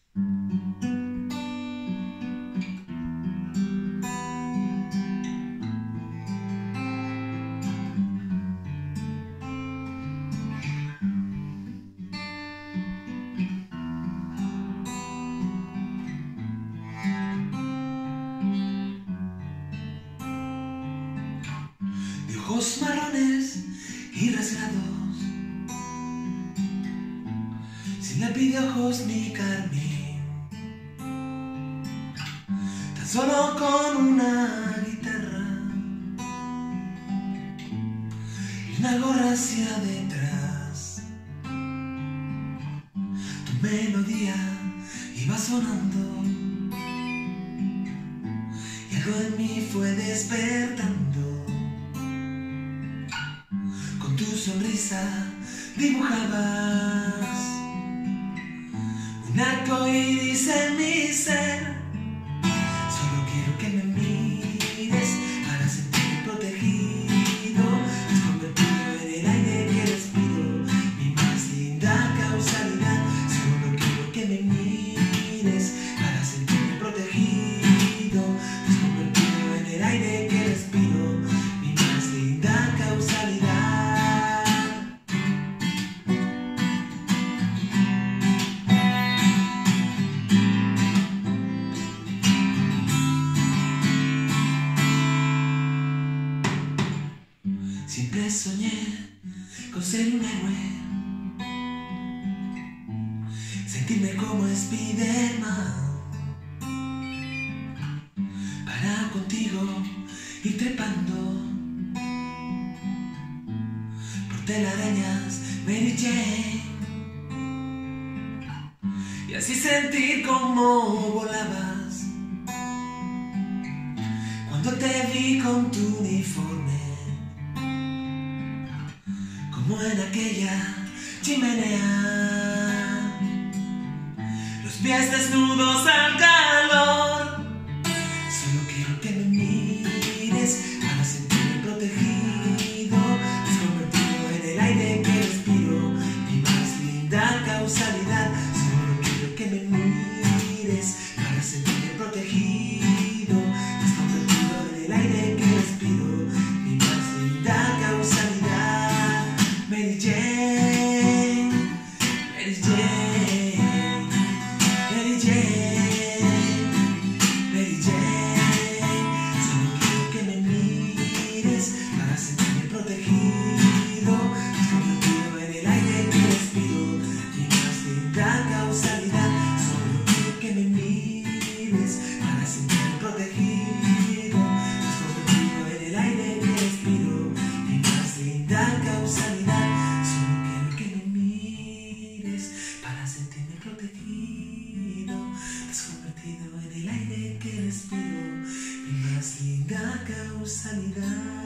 De ojos marrones y rasgados, sin lápiz de ojos ni carmín, tan solo con una guitarra y una gorra hacia detrás. Tu melodía iba sonando y algo en mí fue despertando. Con tu sonrisa dibujabas un arco iris en mi ser. Solo quiero que me mires para sentirme protegido. Te has convertido en el aire que respiro, mi más linda causalidad. Solo quiero que me mires para sentirme protegido. Te has convertido en el aire que respiro, mi más linda causalidad. Siempre soñé con ser un héroe, sentirme como Spiderman, para contigo ir trepando por telarañas Mary Jane, y así sentir como volabas cuando te vi con tu uniforme, como en aquella chimenea, los pies desnudos al calor. Solo quiero que me mires para sentirme protegido. Te has convertido en el aire que respiro, mi más linda causalidad. Solo quiero que me mires para sentirme protegido. Te has convertido en el aire que respiro, mi más linda causalidad. Mary Jane, Mary Jane, Mary Jane, Mary Jane. Solo quiero que me mires para sentirme protegido. Te has convertido en el aire que respiro, mi más linda causalidad. Solo quiero que me mires para sentirme protegido. Te has convertido en el aire que respiro, mi más linda causalidad. Solo quiero que me mires para sentirme protegido. Te has convertido en el aire que respiro, mi más linda causalidad.